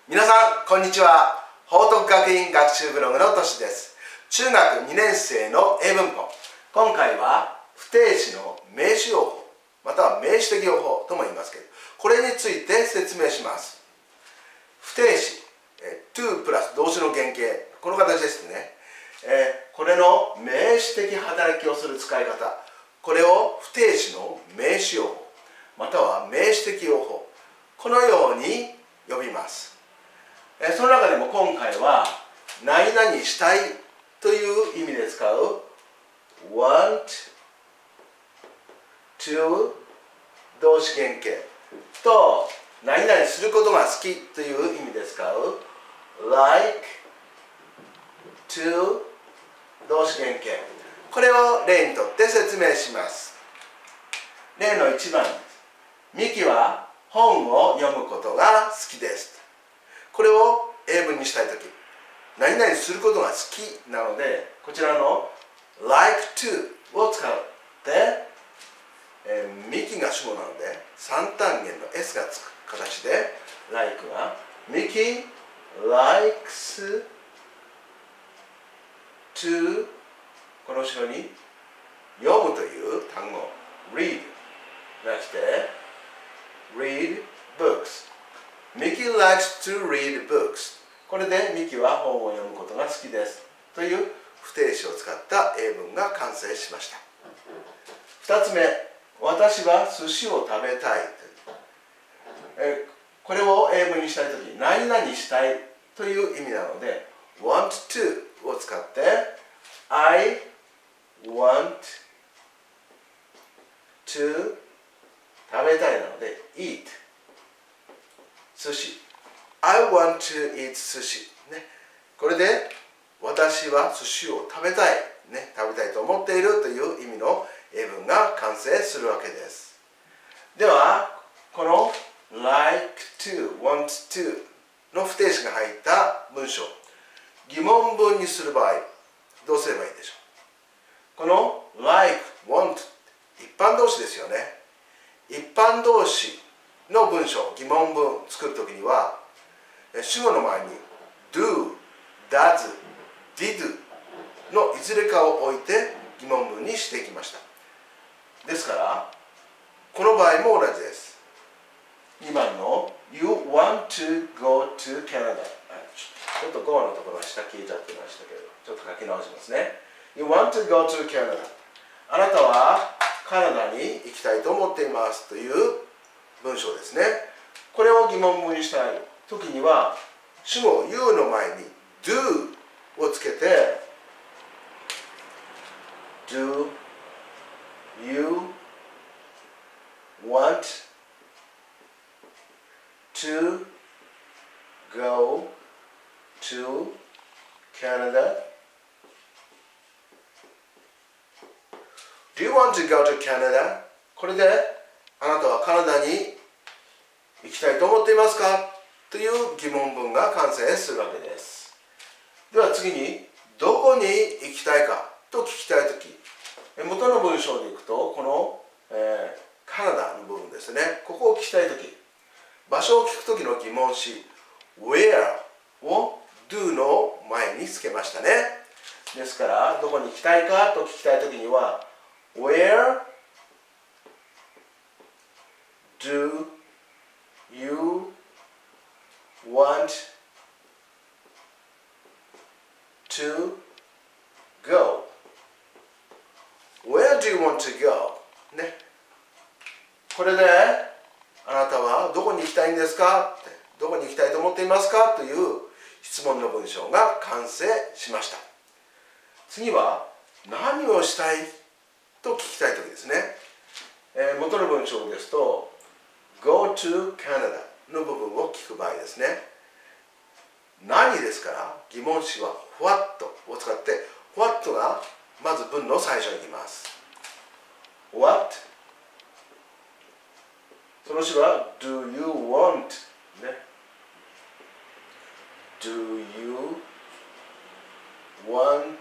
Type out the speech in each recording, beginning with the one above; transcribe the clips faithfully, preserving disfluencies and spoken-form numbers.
皆さんこんにちは。報徳学院学習ブログのとしです。中学にねん生の英文法、今回は不定詞の名詞用法または名詞的用法とも言いますけど、これについて説明します。不定詞 to プラス動詞の原型、この形ですね。えー、これの名詞的働きをする使い方、これを不定詞の名詞用法または名詞的用法、このように呼びます。えー、その中でも今回は何々したいという意味で使う want to 動詞原型と何々することが好きという意味で使う like to 動詞原型、これを例にとって説明します。例のいちばん、ミキは本を読むことが好きです。これを英文にしたいとき、何々することが好きなので、こちらの like to を使って、えー、ミキが主語なのでさん単元の S がつく形で like がミキ likes to この後ろに読むという単語 read が来て read books。 ミキ likes to read books。 これでミキは本を読むことが好きですという不定詞を使った英文が完成しました。ふたつめ、私は寿司を食べたい。えこれを英文にしたいとき、何々したいという意味なので want to を使って I want to 食べたいなので eat 寿司 I want to eat 寿司、ね、これで私は寿司を食べたい、ね、食べたいと思っているという意味の英文が完成するわけです。ではこの like to, want to の不定詞が入った文章、疑問文にする場合どうすればいいでしょう。この like, want 一般動詞ですよね。一般動詞の文章、疑問文作るときには主語の前に do, does, did のいずれかを置いて疑問文にしていきました。ですからこの場合も同じです。にばんの You want to go to Canada。 ちょっと go のところが下消えちゃってましたけど、ちょっと書き直しますね。 You want to go to Canada。 あなたはカナダに行きたいと思っていますという文章ですね。これを疑問文にしたいときには主語 You の前に do をつけて Do you want to go to Canada? Do you want to go to Canada? これであなたはカナダに行きたいと思っていますかという疑問文が完成するわけです。では次にどこに行きたいかと聞きたいとき、元の文章でいくとこの、えー、カナダの部分ですね。ここを聞きたいとき、場所を聞くときの疑問詞 where を do の前につけましたね。ですからどこに行きたいかと聞きたいときには where do you want to go? Where do you want to go? ね。これであなたはどこに行きたいんですかって、どこに行きたいと思っていますかという質問の文章が完成しました。次は何をしたいと聞きたいときですね。えー、元の文章ですと Go to Canada の部分を聞く場合ですね。何ですから疑問詞は What を使って What がまず文の最初に来ます。 What その詞は Do you want ね。 Do you want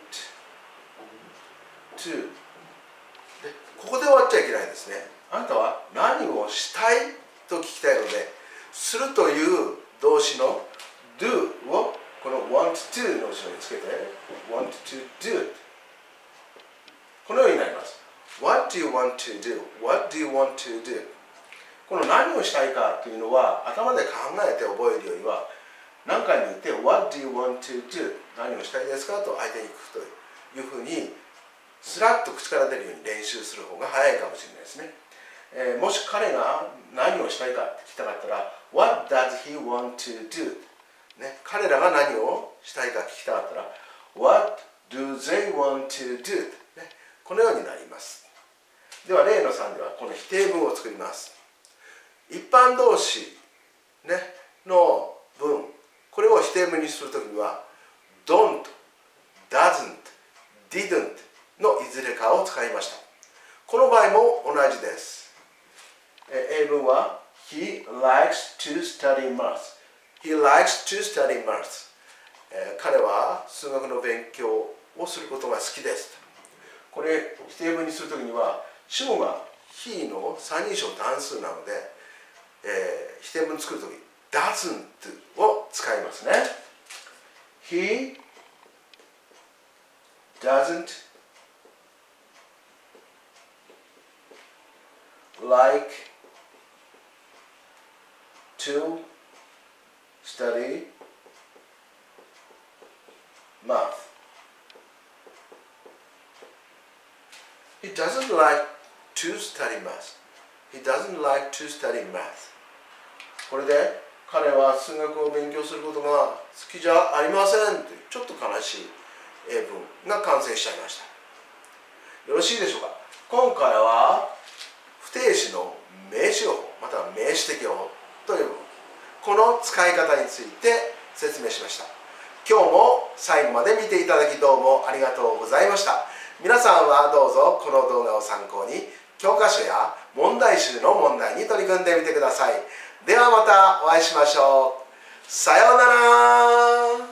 to でここで終わっちゃいけないですね。あなたは何をしたいと聞きたいので、するという動詞の do をこの want to の後ろにつけて want to do このようになります。 What do you want to do? What do you want to do? この何をしたいかというのは頭で考えて覚えるよりは何回も言って What do you want to do? 何をしたいですかと相手に聞くというふうにスラッと口から出るように練習する方が早いかもしれないですね。えー、もし彼が何をしたいかって聞きたかったら What does he want to do? ね、彼らが何をしたいか聞きたかったら What do they want to do? ね、このようになります。では例のさんではこの否定文を作ります。一般動詞、ね、の文、これを否定文にするときには don't, doesn't, didn't のいずれかを使いました。この場合も同じです。英文は He likes to study math. He likes to study math. 彼は数学の勉強をすることが好きです。これ否定文にするときには主語が He の三人称単数なので、えー、否定文作るとき doesn't を使いますね。He doesn't like to study math. He doesn't like to study math. He doesn't like to study math. これで彼は数学を勉強することが好きじゃありませんというちょっと悲しい英文が完成しちゃいました。よろしいでしょうか。今回は不定詞の名詞用法または名詞的用法というこの使い方について説明しました。今日も最後まで見ていただきどうもありがとうございました。皆さんはどうぞこの動画を参考に教科書や問題集の問題に取り組んでみてください。ではまたお会いしましょう。さようなら。